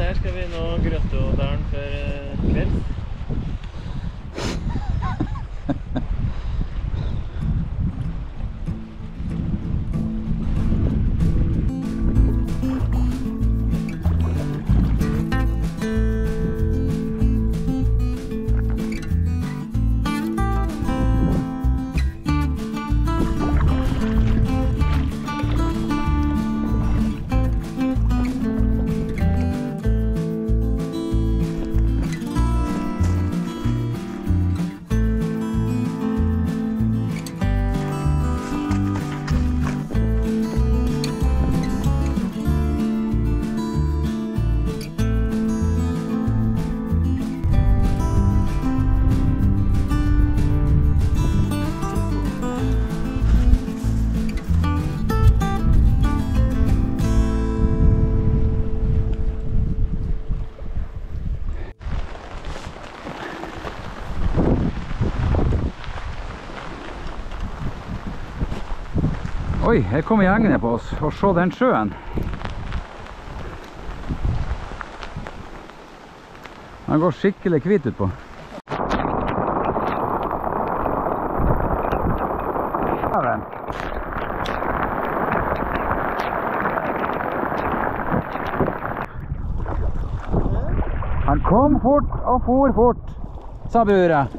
her skal vi nå Grøttådalen før kvelds. Oi, her kommer gjengene på oss, og se den sjøen. Han går skikkelig kvitt ut på. Han kom fort og for fort, sa buret.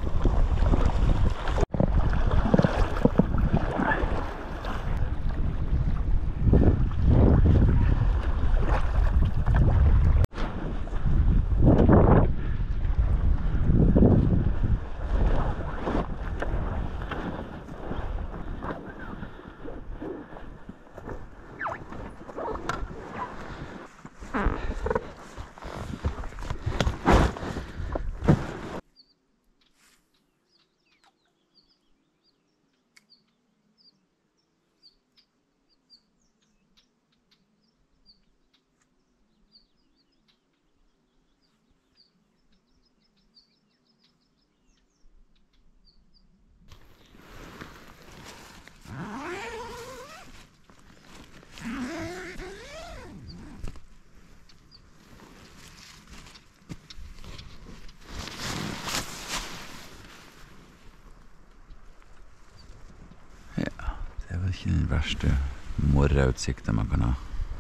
Det var ikke den verste morrautsikten man kan ha.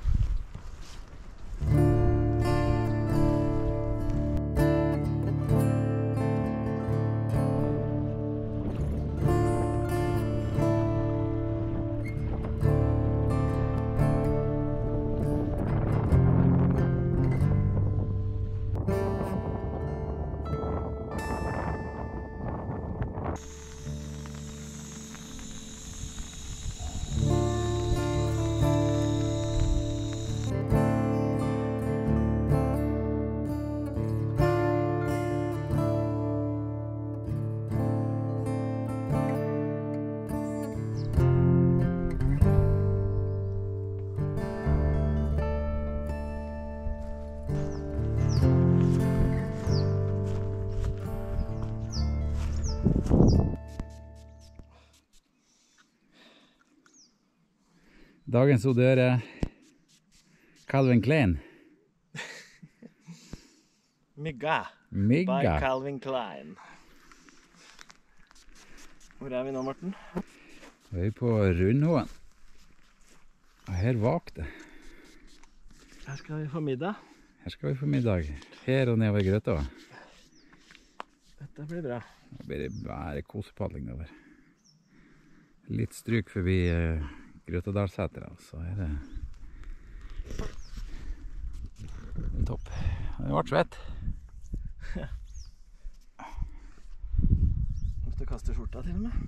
Dagens odør er Calvin Klein. Mygga. Mygga. By Calvin Klein. Hvor er vi nå, Morten? Vi er på Rundhåen. Og her vakte. Her skal vi få middag. Her skal vi få middag. Her og nede ved Grøtta. Dette blir bra. Nå blir det bare kosepadling over. Litt stryk forbi Grøttadalssetra, så er det en topp. Det ble svett. Måste kaste skjorta til og med.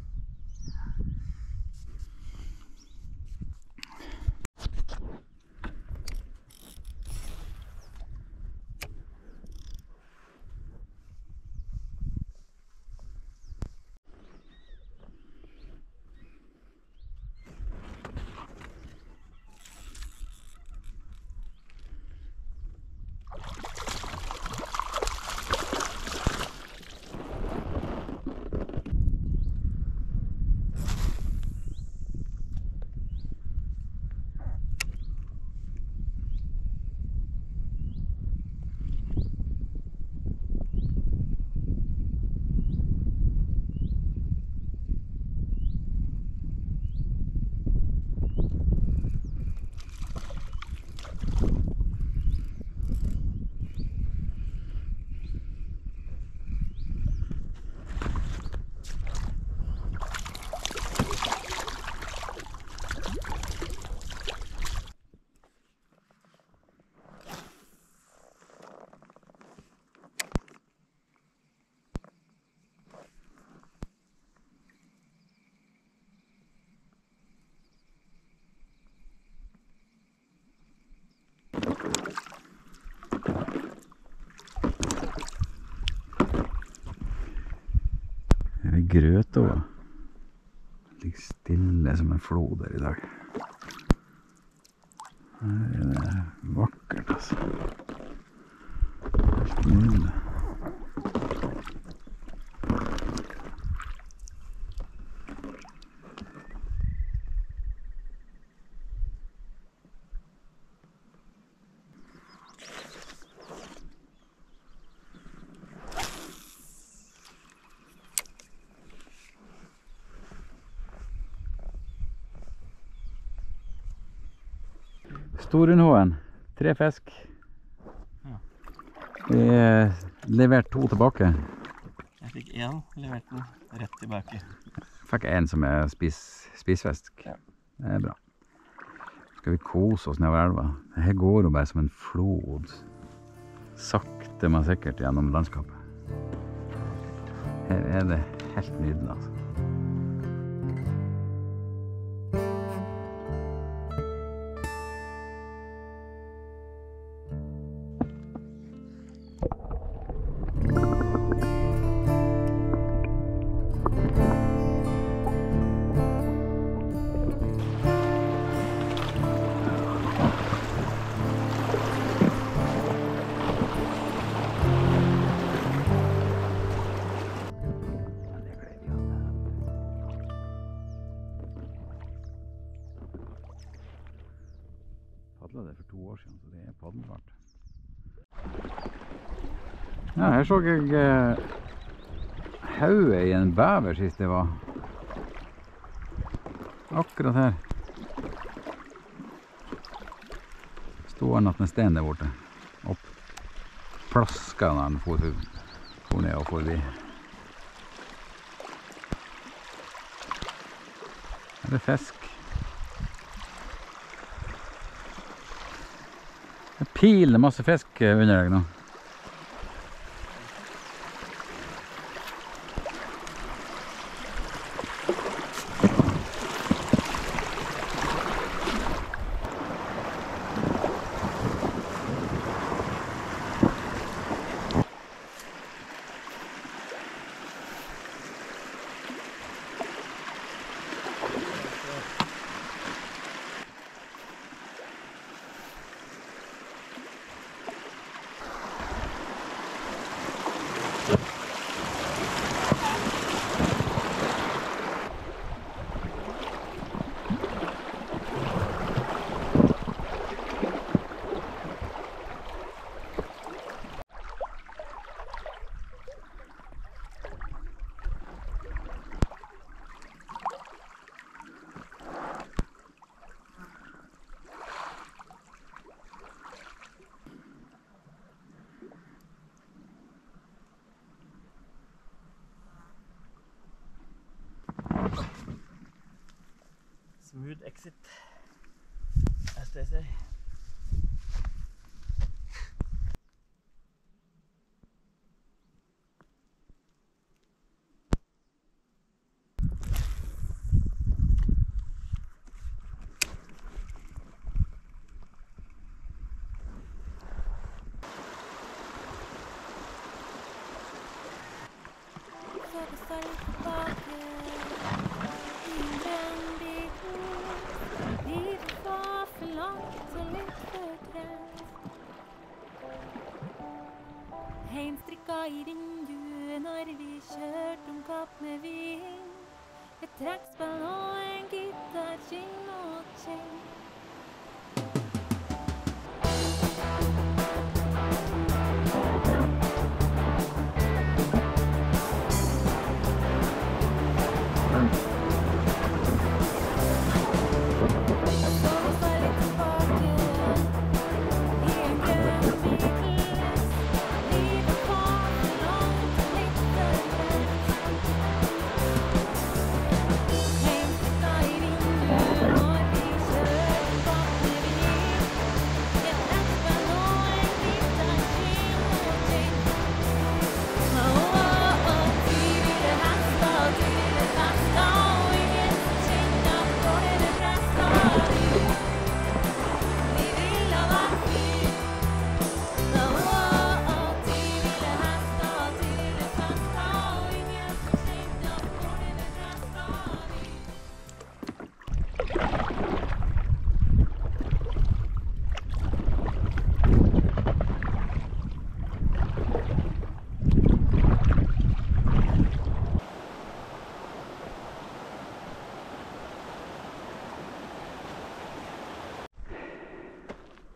Grøtåa. Ligger stille som en flod der i dag. Her er det vakkert, altså. Helt nydelig. Storundhåen, 3 fisk. Ja. Vi leverte 2 tilbake. Jeg fikk 1, leverte den rett tilbake. Fikk 1 som er spisfisk. Ja. Det er bra. Skal vi kose oss nedover elva? Her går jo bare som en flod. Sakte, men sikkert gjennom landskapet. Her er det helt nydelig, altså. Padlet det for 2 år siden, så det er paddelbart. Ja, her så jeg hodet i en bever sist det var. Akkurat her. Stod han at en sten der borte. Opp. Plaska han for ned og forbi. Her er fisk. Det piler masse fisk under deg nå. Smooth exit, as they say. Heimstrikka i vinduet når vi kjørte om kapp med ving. Et trekkspill og en gitar, kinn og kjeng.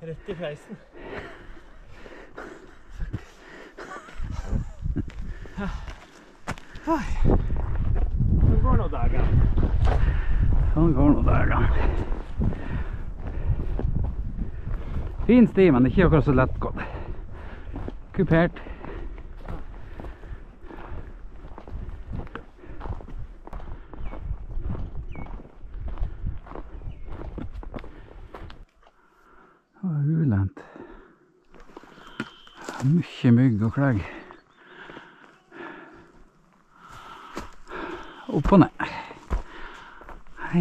Rett I fleisen. Sånn går nå dagen. Sånn går nå dagen. Fin sti, men ikke akkurat så lett gått. Kupert. Ulendt. Mye mygg og klegg. Opp og ned. Hei.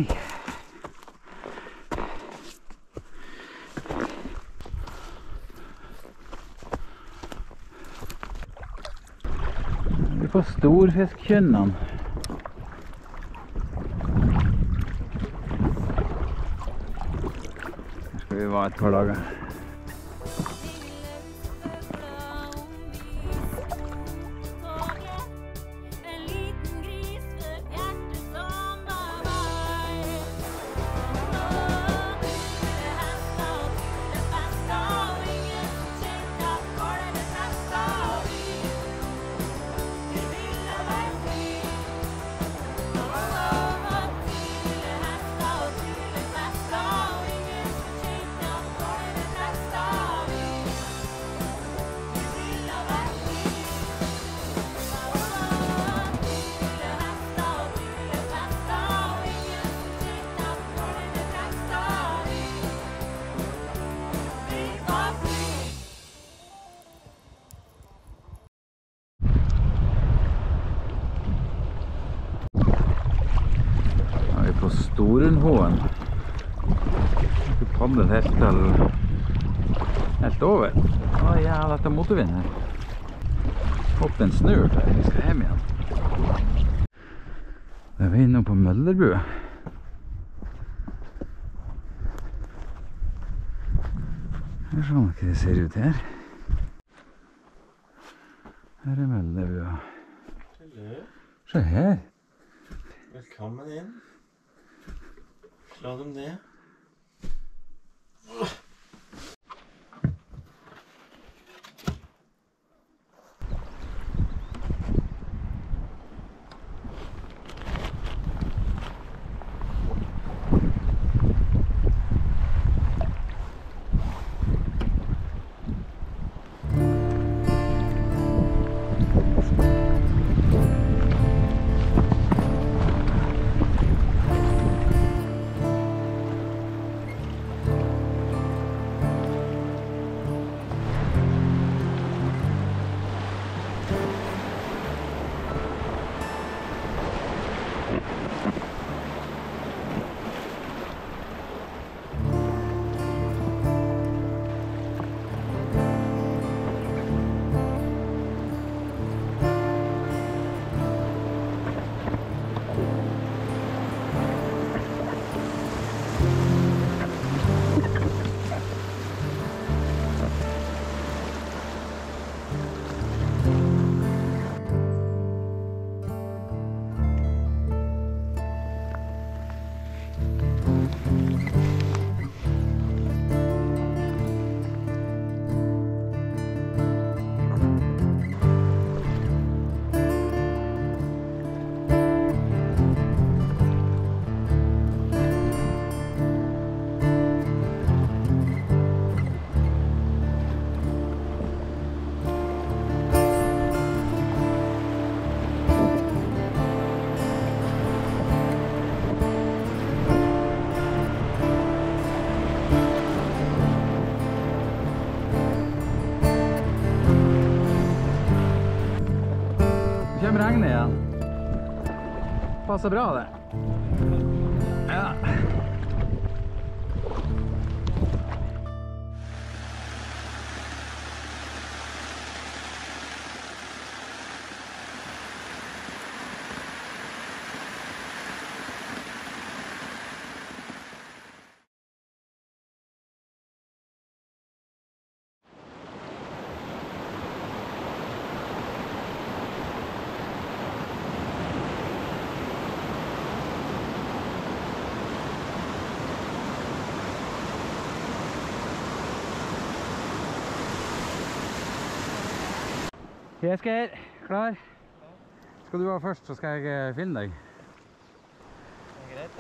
Vi får storfiskkjønnene. Her skal vi være et par dager. På Storunhåen. Vi padler helt over. Å ja, dette er motorvind her. Fått en snurt her, vi skal hjem igjen. Det er vi inne på Møllerbua. Her ser man hva det ser ut her. Her er Møllerbua. Se her. Velkommen inn. La dem ned. Regner igjen. Passer bra det. Ja. Jesgeir, klar? Skal du være først, så skal jeg filme deg. Det er greit, det.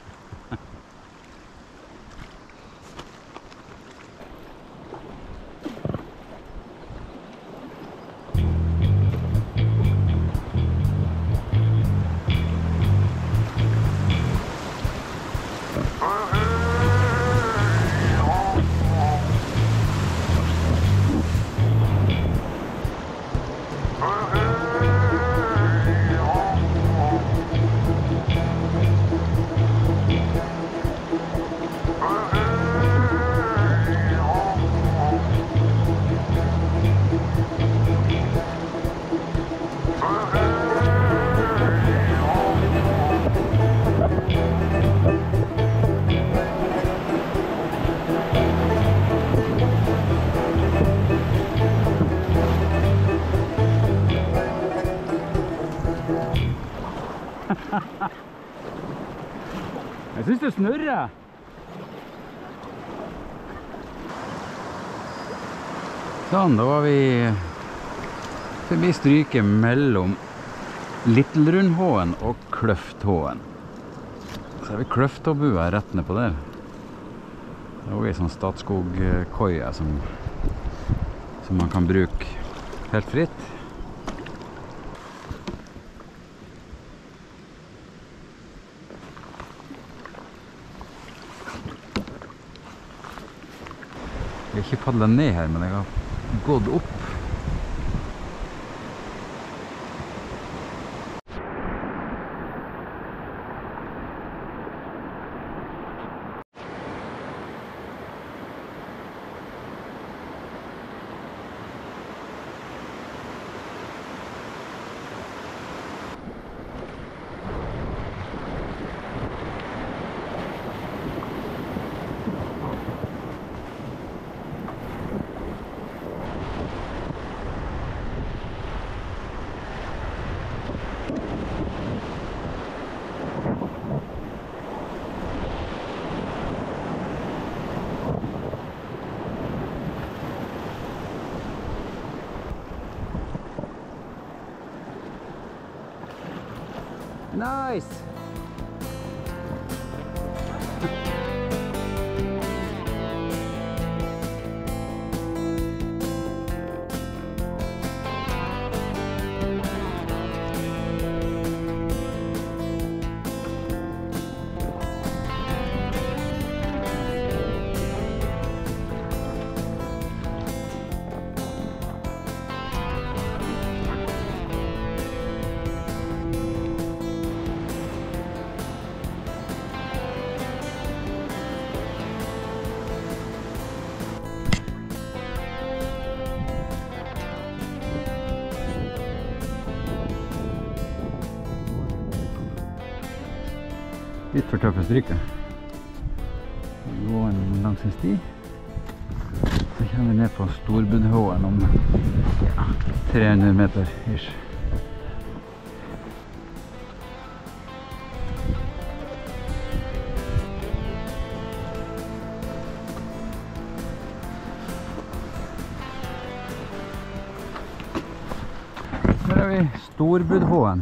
Jeg synes det snurrer. Sånn, da var vi forbi stryket mellom Littelrundhåen og Kløfthåen. Så har vi Kløfthåbua rett ned på der. Det er også en sånn Statskog-koie som man kan bruke helt fritt. Jeg har ikke padlet ned her, men jeg har gått opp. Nice! Litt for tøffe stryker. Vi går langs en sti. Så kommer vi ned på Storbudhåen om 300 meter ish. Her er vi Storbudhåen.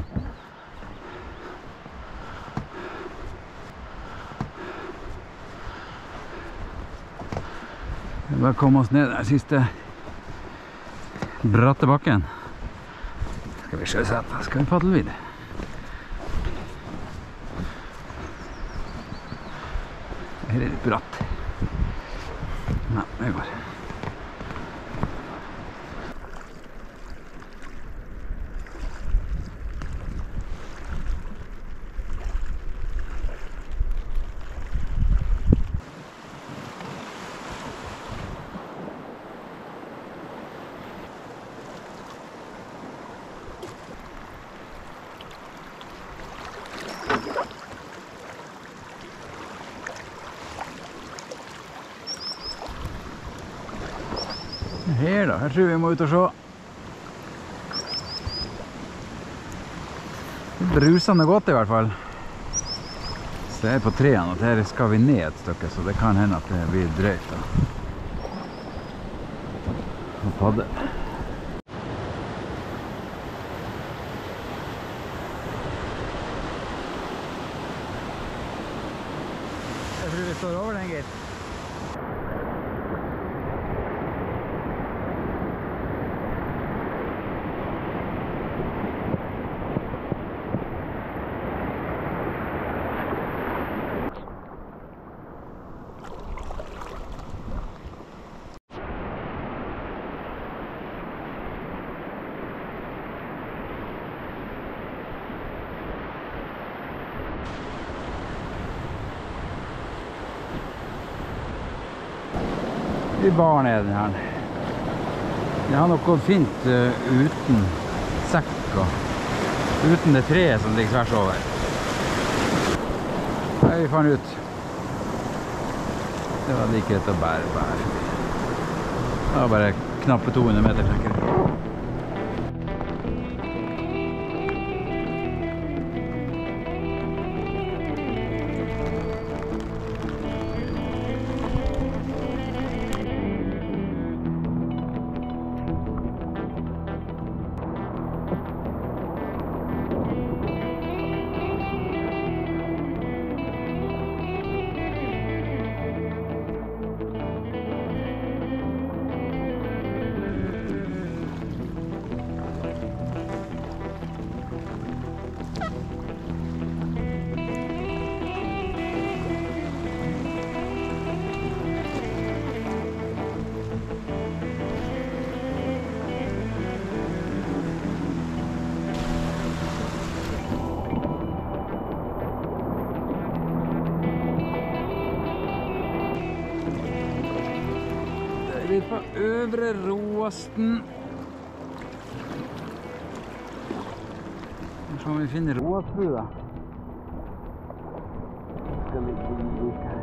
Vi bare komme oss ned den siste bratte bakken. Skal vi sjøsette, skal vi paddle videre. Her er litt bratt. Nei, det går. Her da, her tror vi må ut og se. Det er brusende godt i hvert fall. Så jeg er på treen, og her skal vi ned et stykke, så det kan hende at det blir drøyt da. Og padde. tror du vi står over den, gitt? Vi bar ned den her. Det har nok gått fint uten sekk og uten det treet som ligger tvers over. Nei, vi fant ut. Det var like rett å bære. Det var bare knappe 200 meter, tenker jeg. Vi er på Øvre Roasten. Så må vi finne Roastbrua. Skal vi bli her?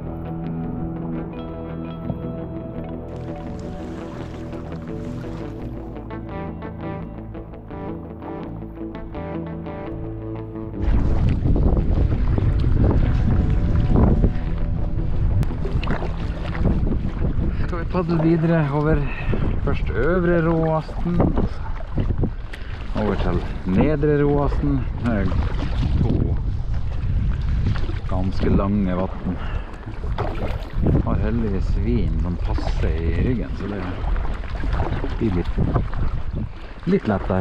Skal vi padle videre over først Øvre Roasten, over til Nedre Roasten. Det er 2 ganske lange vatten. Har heldigvis vin som passer i ryggen, så det blir litt lettere.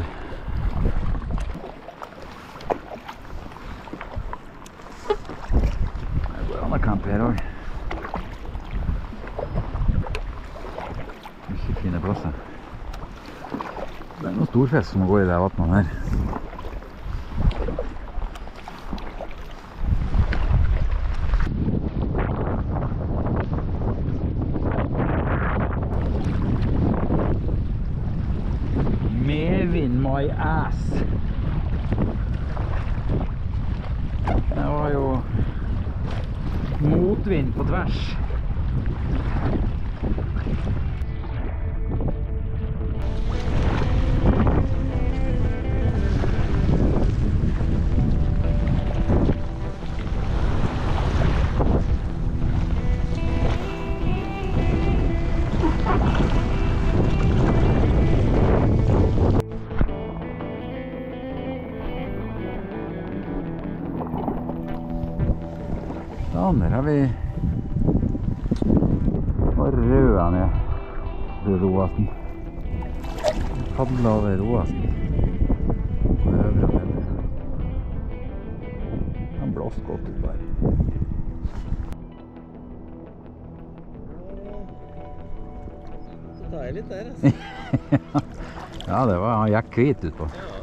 Det går an å campe her også. Fine plasser. Det er noen storfisk som går i det vattnet her. Medvind my ass. Det var jo motvind på tvers. Der har vi røda ned til Roasten. Padla over Roasten. Og øvre og nedre. Han blåst godt ut der. Så tar jeg litt der, altså. Ja, det var han gikk hvit ut på.